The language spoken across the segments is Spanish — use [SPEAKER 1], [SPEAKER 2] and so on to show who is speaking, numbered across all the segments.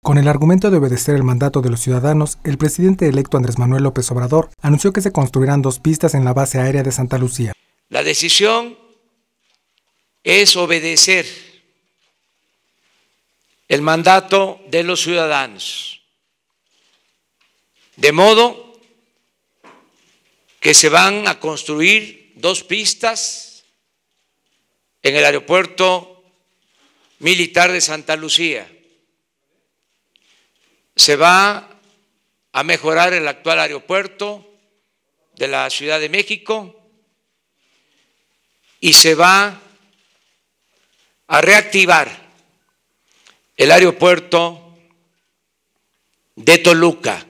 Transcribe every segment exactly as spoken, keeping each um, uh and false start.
[SPEAKER 1] Con el argumento de obedecer el mandato de los ciudadanos, el presidente electo Andrés Manuel López Obrador anunció que se construirán dos pistas en la base aérea de Santa Lucía.
[SPEAKER 2] La decisión es obedecer el mandato de los ciudadanos, de modo que se van a construir dos pistas en el aeropuerto militar de Santa Lucía. Se va a mejorar el actual aeropuerto de la Ciudad de México y se va a reactivar el aeropuerto de Toluca.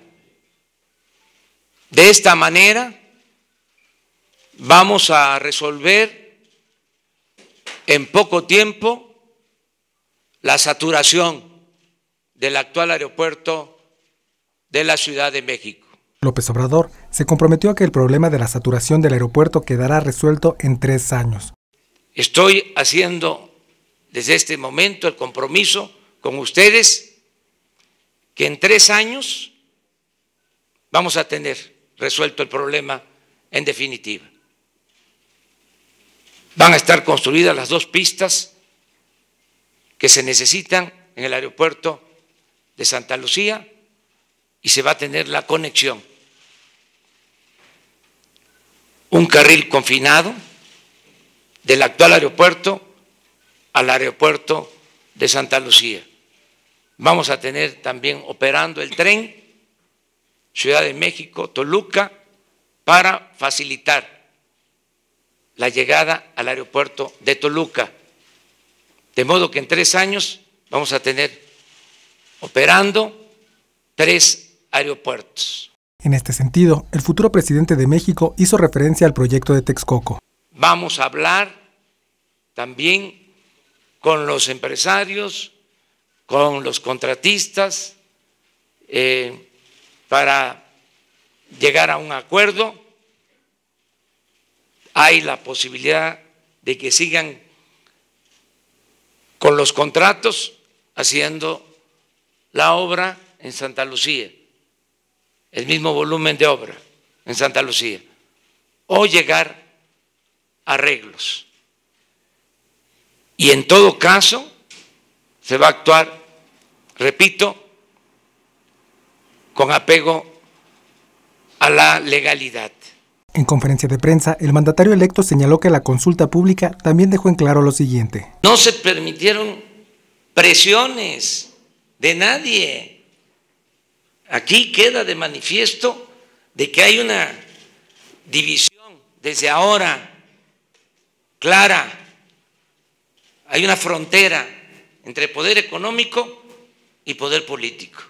[SPEAKER 2] De esta manera vamos a resolver en poco tiempo la saturación del actual aeropuerto de la Ciudad de México.
[SPEAKER 1] López Obrador se comprometió a que el problema de la saturación del aeropuerto quedará resuelto en tres años.
[SPEAKER 2] Estoy haciendo desde este momento el compromiso con ustedes que en tres años vamos a tener resuelto el problema en definitiva. Van a estar construidas las dos pistas que se necesitan en el aeropuerto de Santa Lucía y se va a tener la conexión. Un carril confinado del actual aeropuerto al aeropuerto de Santa Lucía. Vamos a tener también operando el tren Ciudad de México, Toluca, para facilitar la llegada al aeropuerto de Toluca. De modo que en tres años vamos a tener operando tres aeropuertos.
[SPEAKER 1] En este sentido, el futuro presidente de México hizo referencia al proyecto de Texcoco.
[SPEAKER 2] Vamos a hablar también con los empresarios, con los contratistas, eh, para llegar a un acuerdo. Hay la posibilidad de que sigan con los contratos haciendo la obra en Santa Lucía, el mismo volumen de obra en Santa Lucía, o llegar a arreglos. Y en todo caso se va a actuar, repito, con apego a la legalidad.
[SPEAKER 1] En conferencia de prensa, el mandatario electo señaló que la consulta pública también dejó en claro lo siguiente.
[SPEAKER 2] No se permitieron presiones de nadie. Aquí queda de manifiesto de que hay una división desde ahora clara, hay una frontera entre poder económico y poder político.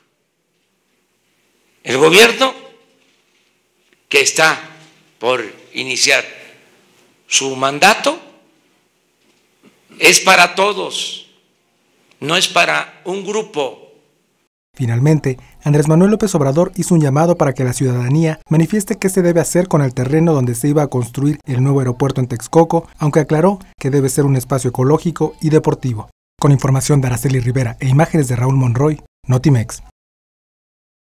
[SPEAKER 2] El gobierno que está por iniciar su mandato es para todos, no es para un grupo.
[SPEAKER 1] Finalmente, Andrés Manuel López Obrador hizo un llamado para que la ciudadanía manifieste qué se debe hacer con el terreno donde se iba a construir el nuevo aeropuerto en Texcoco, aunque aclaró que debe ser un espacio ecológico y deportivo. Con información de Araceli Rivera e imágenes de Raúl Monroy, Notimex.